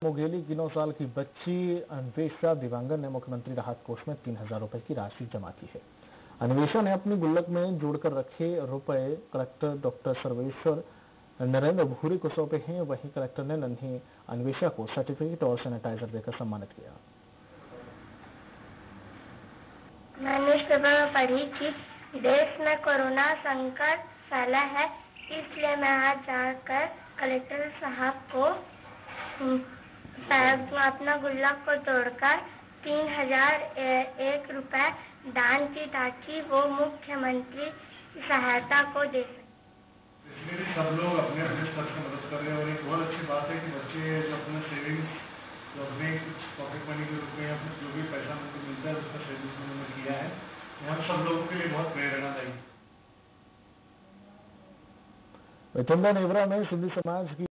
मोघेली की 9 साल की बच्ची अन्वेषा दिवांगन ने मुख्यमंत्री राहत कोष में 3,000 रुपए की राशि जमा की है। अन्वेषा ने अपनी गुल्लक में जोड़कर रखे रुपए कलेक्टर डॉक्टर सर्वेश्वर नरेंद्र भूरी को सौंपे हैं। वहीं कलेक्टर ने नन्ही अन्वेषा को सर्टिफिकेट और सैनिटाइजर देकर सम्मानित किया। मैंने सुबह पढ़ी कि देश में कोरोना संकट फैला है, इसलिए मैं आज जाकर कलेक्टर साहब को अपना गुल्लक को तोड़कर 3,001 रुपए दान की, ताकि वो मुख्यमंत्री सहायता को दे सके। इसमें भी सब लोग अपने अपने स्तर से मदद कर रहे हैं और एक बहुत अच्छी बात है कि बच्चे जो अपना सेविंग्स, जो अपने कुछ पॉकेट मनी के रूप में या कुछ जो भी पैसा उनको मिलता है उसका सेविंग्स उन्होंने किया है। यहाँ सब लोगों के लिए बहुत प्रेरणादायी। विठंडा नेवरा में सिंधी समाज की